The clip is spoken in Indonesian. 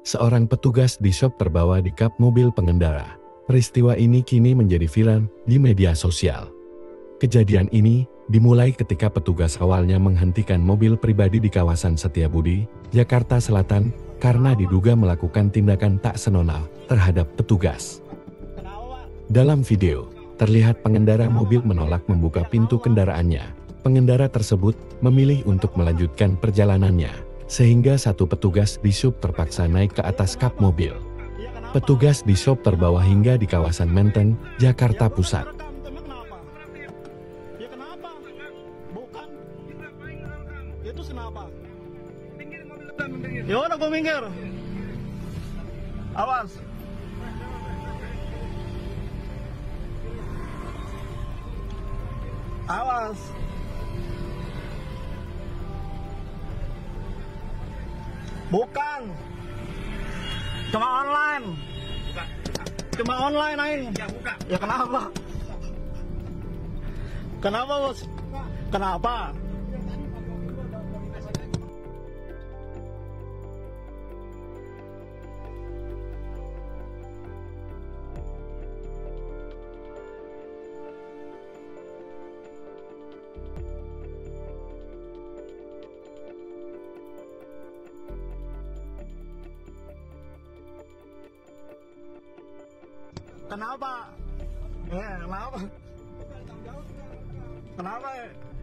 Seorang petugas di shop terbawa di kap mobil pengendara. Peristiwa ini kini menjadi viral di media sosial. Kejadian ini dimulai ketika petugas awalnya menghentikan mobil pribadi di kawasan Setiabudi, Jakarta Selatan, karena diduga melakukan tindakan tak senonoh terhadap petugas. Dalam video, terlihat pengendara mobil menolak membuka pintu kendaraannya. Pengendara tersebut memilih untuk melanjutkan perjalanannya, sehingga satu petugas di shop terpaksa naik ke atas kap mobil. Petugas di shop terbawa hingga di kawasan Menteng, Jakarta Pusat. Ya kenapa? Bukan. Itu kenapa? Ya udah gue minggir. Awas. Awas. Bukan. Cuma online. Cuma online aja. Ya buka. Ya kenapa? Kenapa bos? Kenapa? Kenapa? Ya, kenapa? Kenapa ya?